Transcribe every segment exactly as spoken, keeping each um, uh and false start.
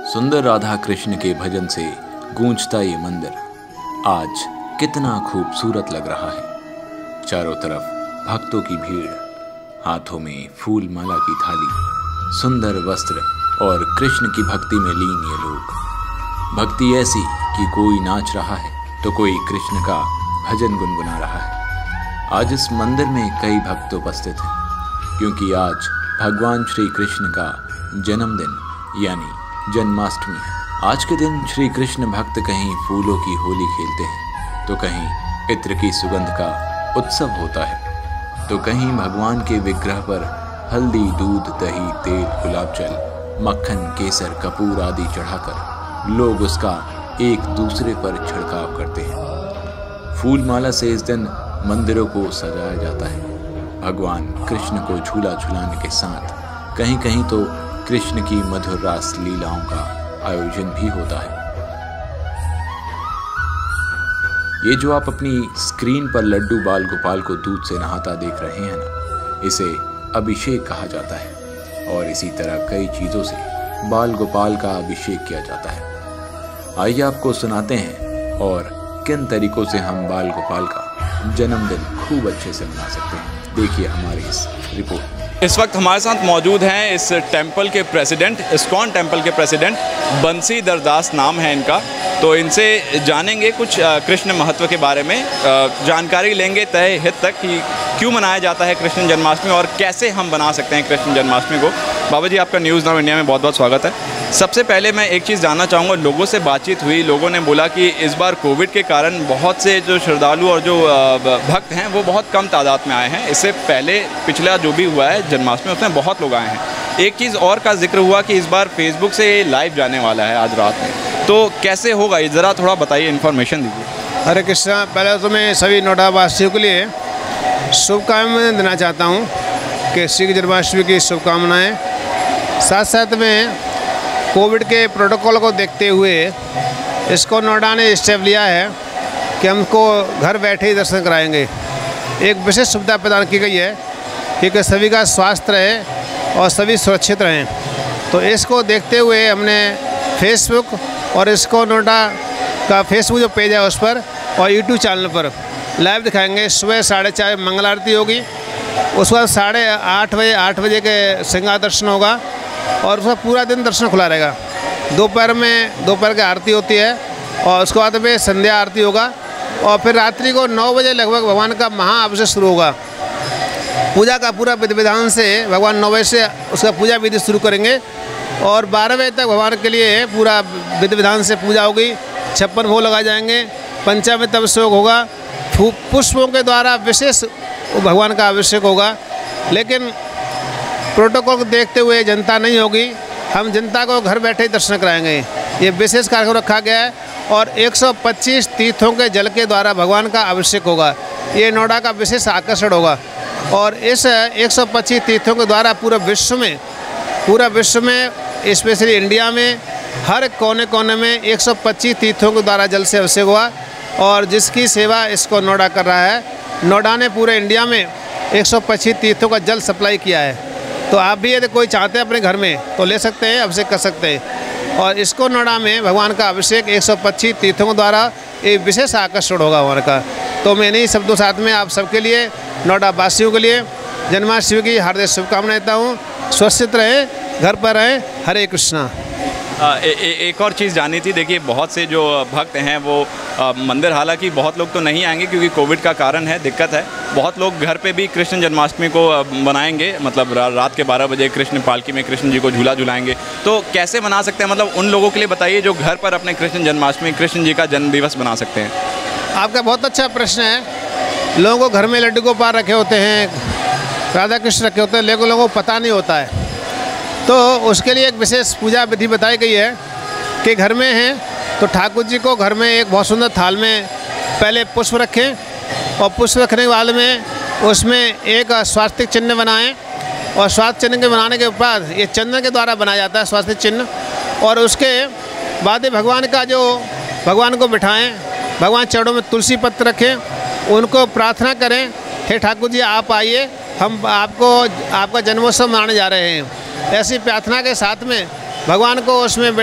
सुंदर राधा कृष्ण के भजन से गूंजता ये मंदिर आज कितना खूबसूरत लग रहा है। चारों तरफ भक्तों की भीड़, हाथों में फूल माला की थाली, सुंदर वस्त्र और कृष्ण की भक्ति में लीन ये लोग। भक्ति ऐसी कि कोई नाच रहा है तो कोई कृष्ण का भजन गुनगुना रहा है। आज इस मंदिर में कई भक्त उपस्थित हैं क्योंकि आज भगवान श्री कृष्ण का जन्मदिन यानी जन्माष्टमी है। आज के दिन श्री कृष्ण भक्त कहीं फूलों की होली खेलते हैं तो कहीं इत्र की सुगंध का उत्सव होता है, तो कहीं भगवान के विग्रह पर हल्दी, दूध, दही, तेल, गुलाब जल, मक्खन, केसर, कपूर आदि चढ़ाकर लोग उसका एक दूसरे पर छिड़काव करते हैं। फूल माला से इस दिन मंदिरों को सजाया जाता है। भगवान कृष्ण को झूला झुलाने के साथ कहीं कहीं तो कृष्ण की मधुर रास लीलाओं का आयोजन भी होता है। ये जो आप अपनी स्क्रीन पर लड्डू बाल गोपाल को दूध से नहाता देख रहे हैं ना, इसे अभिषेक कहा जाता है और इसी तरह कई चीजों से बाल गोपाल का अभिषेक किया जाता है। आइए आपको सुनाते हैं और किन तरीकों से हम बाल गोपाल का जन्मदिन खूब अच्छे से मना सकते हैं। देखिए हमारी इस रिपोर्ट। इस वक्त हमारे साथ मौजूद हैं इस टेंपल के प्रेसिडेंट, इस्कॉन टेंपल के प्रेसिडेंट बंसीधर दास नाम है इनका। तो इनसे जानेंगे कुछ कृष्ण महत्व के बारे में, जानकारी लेंगे तय हित तक कि क्यों मनाया जाता है कृष्ण जन्माष्टमी और कैसे हम बना सकते हैं कृष्ण जन्माष्टमी को। बाबा जी, आपका न्यूज़ नाउ इंडिया में बहुत बहुत स्वागत है। सबसे पहले मैं एक चीज़ जानना चाहूँगा, लोगों से बातचीत हुई, लोगों ने बोला कि इस बार कोविड के कारण बहुत से जो श्रद्धालु और जो भक्त हैं वो बहुत कम तादाद में आए हैं। इससे पहले पिछला जो भी हुआ है जन्माष्टमी उसमें बहुत लोग आए हैं। एक चीज़ और का जिक्र हुआ कि इस बार फेसबुक से लाइव जाने वाला है आज रात में, तो कैसे होगा ये ज़रा थोड़ा बताइए, इन्फॉर्मेशन दीजिए। हरे कृष्णा। पहले तो मैं सभी नोएडा वासियों के लिए शुभकामनाएं देना चाहता हूं कि श्री जन्माष्टमी की शुभकामनाएं। साथ साथ में कोविड के प्रोटोकॉल को देखते हुए इसको नोएडा ने स्टेप लिया है कि हमको घर बैठे ही दर्शन कराएंगे। एक विशेष सुविधा प्रदान की गई है कि सभी का स्वास्थ्य रहे और सभी सुरक्षित रहें। तो इसको देखते हुए हमने फेसबुक और इसको नोएडा का फेसबुक जो पेज है उस पर और यूट्यूब चैनल पर लाइव दिखाएंगे। सुबह साढ़े चार मंगल आरती होगी, उसके बाद साढ़े आठ बजे आठ बजे के श्रृंगार दर्शन होगा और उसका पूरा दिन दर्शन खुला रहेगा। दोपहर में दोपहर की आरती होती है और उसके बाद में संध्या आरती होगा और फिर रात्रि को नौ बजे लगभग भगवान का महाअभिषेक शुरू होगा। पूजा का पूरा विधि विधान से भगवान नौ बजे से उसका पूजा विधि शुरू करेंगे और बारह बजे तक भगवान के लिए पूरा विधि विधान से पूजा होगी। छप्पन भोग लगाए जाएंगे, पंचामृत अभिषेक होगा, पुष्पों के द्वारा विशेष भगवान का अभिषेक होगा। लेकिन प्रोटोकॉल को देखते हुए जनता नहीं होगी, हम जनता को घर बैठे ही दर्शन कराएंगे। ये विशेष कार्यक्रम रखा गया है और एक सौ पच्चीस तीर्थों के जल के द्वारा भगवान का अभिषेक होगा। ये नोएडा का विशेष आकर्षण होगा और इस एक सौ पच्चीस तीर्थों के द्वारा पूरा विश्व में पूरा विश्व में स्पेशली इंडिया में हर कोने कोने में एक सौ पच्चीस तीर्थों के द्वारा जल से अभिषेक हुआ और जिसकी सेवा इसको नोएडा कर रहा है। नोएडा ने पूरे इंडिया में एक सौ पच्चीस तीर्थों का जल सप्लाई किया है। तो आप भी यदि कोई चाहते हैं अपने घर में तो ले सकते हैं, अभिषेक कर सकते हैं। और इसको नोएडा में भगवान का अभिषेक एक सौ पच्चीस तीर्थों के द्वारा एक विशेष आकर्षण होगा हमारे का। तो मैं इन्हीं शब्दों साथ में आप सबके लिए, नोएडा वासियों के लिए जन्माष्टमी की हार्दिक शुभकामनाएं देता हूँ। सुरक्षित रहें, घर पर रहें। हरे कृष्णा। आ, ए, ए, एक और चीज़ जानी थी, देखिए बहुत से जो भक्त हैं वो आ, मंदिर, हालांकि बहुत लोग तो नहीं आएंगे क्योंकि कोविड का कारण है, दिक्कत है। बहुत लोग घर पे भी कृष्ण जन्माष्टमी को बनाएंगे, मतलब रा, रात के बारह बजे कृष्ण पालकी में कृष्ण जी को झूला झुलाएंगे। तो कैसे मना सकते हैं, मतलब उन लोगों के लिए बताइए जो घर पर अपने कृष्ण जन्माष्टमी, कृष्ण जी का जन्म दिवस बना सकते हैं। आपका बहुत अच्छा प्रश्न है। लोगों को घर में लड्डू गोपाल रखे होते हैं, राधा कृष्ण रखे होते हैं, लेकिन लोगों को पता नहीं होता है। तो उसके लिए एक विशेष पूजा विधि बताई गई है कि घर में हैं तो ठाकुर जी को घर में एक बहुत सुंदर थाल में पहले पुष्प रखें और पुष्प रखने के बाद में उसमें एक स्वास्तिक चिन्ह बनाएं और स्वास्तिक चिन्ह के बनाने के बाद ये चंदन के द्वारा बनाया जाता है स्वास्तिक चिन्ह। और उसके बाद भगवान का जो भगवान को बिठाएं, भगवान चरणों में तुलसी पत्र रखें, उनको प्रार्थना करें, हे ठाकुर जी आप आइए, हम आपको आपका जन्मोत्सव मनाने जा रहे हैं। ऐसी प्रार्थना के साथ में भगवान को उसमें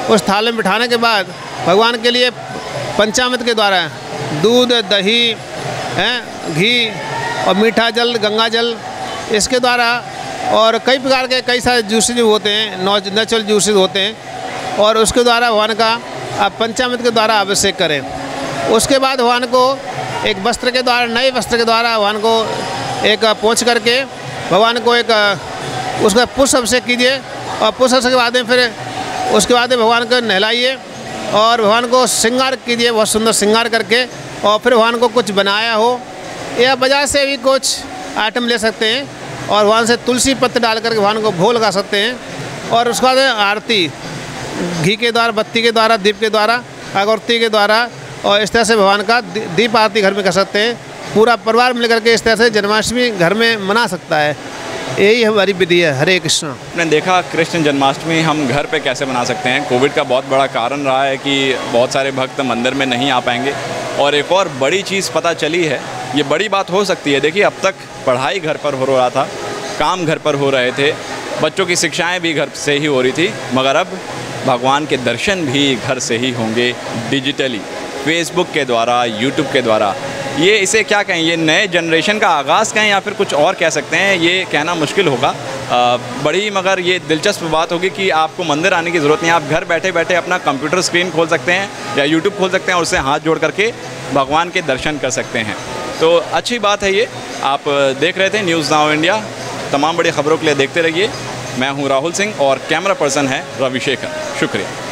उस थाल में बिठाने के बाद भगवान के लिए पंचामृत के द्वारा दूध, दही, हैं, घी और मीठा जल, गंगा जल, इसके द्वारा और कई प्रकार के कई सारे जूसेज होते हैं, नेचुरल जूसेज होते हैं, और उसके द्वारा भगवान का आप पंचामृत के द्वारा अभिषेक करें। उसके बाद भगवान को एक वस्त्र के द्वारा, नए वस्त्र के द्वारा भगवान को एक पोंछ करके भगवान को एक उसका पुष्प अभिषेक कीजिए, और पुष्प अभिषेक के बाद में फिर उसके बाद में भगवान को नहलाइए और भगवान को श्रृंगार कीजिए, बहुत सुंदर श्रृंगार करके, और फिर भगवान को कुछ बनाया हो या बाजार से भी कुछ आइटम ले सकते हैं और भगवान से तुलसी पत्र डाल करके भगवान को भोग लगा सकते हैं। और उसके बाद आरती घी के द्वारा, बत्ती के द्वारा, दीप के द्वारा, अगरबत्ती के द्वारा, और इस तरह से भगवान का दीप आरती घर में कर सकते हैं। पूरा परिवार मिलकर के इस तरह से जन्माष्टमी घर में मना सकता है। यही हमारी विधि है। हरे कृष्ण। आपने देखा कृष्ण जन्माष्टमी हम घर पे कैसे मना सकते हैं। कोविड का बहुत बड़ा कारण रहा है कि बहुत सारे भक्त मंदिर में नहीं आ पाएंगे। और एक और बड़ी चीज़ पता चली है, ये बड़ी बात हो सकती है। देखिए, अब तक पढ़ाई घर पर हो रहा था, काम घर पर हो रहे थे, बच्चों की शिक्षाएं भी घर से ही हो रही थी, मगर अब भगवान के दर्शन भी घर से ही होंगे, डिजिटली, फेसबुक के द्वारा, यूट्यूब के द्वारा। ये इसे क्या कहें, ये नए जनरेशन का आगाज़ कहें या फिर कुछ और कह सकते हैं, ये कहना मुश्किल होगा। आ, बड़ी मगर ये दिलचस्प बात होगी कि आपको मंदिर आने की ज़रूरत नहीं है। आप घर बैठे बैठे अपना कंप्यूटर स्क्रीन खोल सकते हैं या यूट्यूब खोल सकते हैं और उससे हाथ जोड़ करके भगवान के दर्शन कर सकते हैं। तो अच्छी बात है ये। आप देख रहे थे न्यूज़ नाउ इंडिया। तमाम बड़ी खबरों के लिए देखते रहिए। मैं हूँ राहुल सिंह और कैमरा पर्सन है रविशेखर। शुक्रिया।